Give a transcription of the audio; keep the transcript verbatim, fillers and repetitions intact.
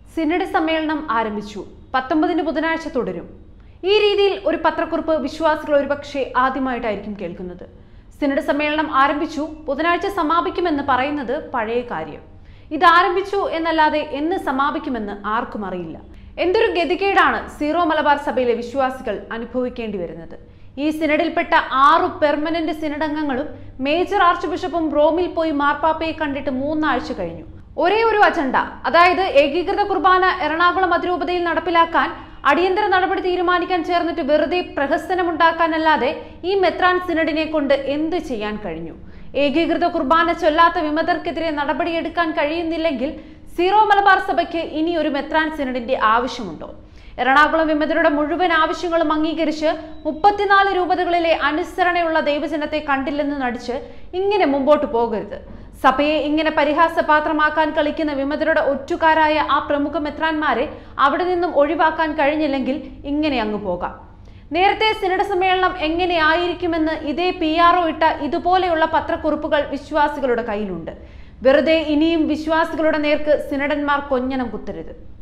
Synod സമ്മേളനം ആരംഭിച്ചു. പത്തൊമ്പതിന് ബുധനാഴ്ച തുടരും. ഈ രീതിയിൽ ഒരു പത്രക്കുറിപ്പ് വിശ്വാസികൾ ഒരുപക്ഷെ ആദ്യമായിട്ടായിരിക്കും കേൾക്കുന്നത്. സിനഡ് സമ്മേളനം ആരംഭിച്ചു, ബുധനാഴ്ച സമാപിക്കുമെന്ന് പറയുന്നത് പഴയ കാര്യം. ഇത് ആരംഭിച്ചു എന്നല്ലാതെ എന്ന് സമാപിക്കുമെന്ന് ആർക്കും അറിയില്ല. എന്തൊരു ഗതികേടാണ് സീറോ മലബാർ സഭയിലെ വിശ്വാസികൾ അനുഭവിക്കേണ്ടി വരുന്നത്. ഈ സിനഡിൽപ്പെട്ട ആറു പെർമനന്റ് സിനഡ് അംഗങ്ങളും മേജർ ആർച്ച് ബിഷപ്പും റോമിൽ പോയി മാർപ്പാപ്പയെ കണ്ടിട്ട് മൂന്നാഴ്ച കഴിഞ്ഞു. ഒരേ ഒരു അജണ്ട, അതായത് ഏകീകൃത കുർബാന എറണാകുളം അതിരൂപതയിൽ നടപ്പിലാക്കാൻ അടിയന്തര നടപടി തീരുമാനിക്കാൻ ചേർന്നിട്ട് വെറുതെ പ്രഹസനമുണ്ടാക്കാനല്ലാതെ ഈ മെത്രാൻ സിനഡിനെ കൊണ്ട് എന്ത് ചെയ്യാൻ കഴിഞ്ഞു? ഏകീകൃത കുർബാന ചൊല്ലാത്ത വിമതർക്കെതിരെ നടപടിയെടുക്കാൻ കഴിയുന്നില്ലെങ്കിൽ സീറോ മലബാർ സഭയ്ക്ക് ഇനി ഒരു മെത്രാൻ സിനഡിന്റെ ആവശ്യമുണ്ടോ? എറണാകുളം വിമതരുടെ മുഴുവൻ ആവശ്യങ്ങളും അംഗീകരിച്ച് മുപ്പത്തിനാല് രൂപതകളിലെ അനുസരണയുള്ള ദൈവജനത്തെ കണ്ടില്ലെന്ന് നടിച്ച് ഇങ്ങനെ മുമ്പോട്ട് പോകരുത്. സഭയെ ഇങ്ങനെ പരിഹാസപാത്രമാക്കാൻ കളിക്കുന്ന വിമതരുടെ ഒറ്റുകാരായ ആ പ്രമുഖ മെത്രാന്മാരെ അവിടെ നിന്നും ഒഴിവാക്കാൻ കഴിഞ്ഞില്ലെങ്കിൽ ഇങ്ങനെ അങ്ങ് പോകാം. നേരത്തെ സിനഡ് സമ്മേളനം എങ്ങനെയായിരിക്കുമെന്ന് ഇതേ പി ആർ ഒ ഇട്ട ഇതുപോലെയുള്ള പത്രക്കുറിപ്പുകൾ വിശ്വാസികളുടെ കയ്യിലുണ്ട്. വെറുതെ ഇനിയും വിശ്വാസികളുടെ നേർക്ക് സിനഡന്മാർ കൊഞ്ഞനം കുത്തരുത്.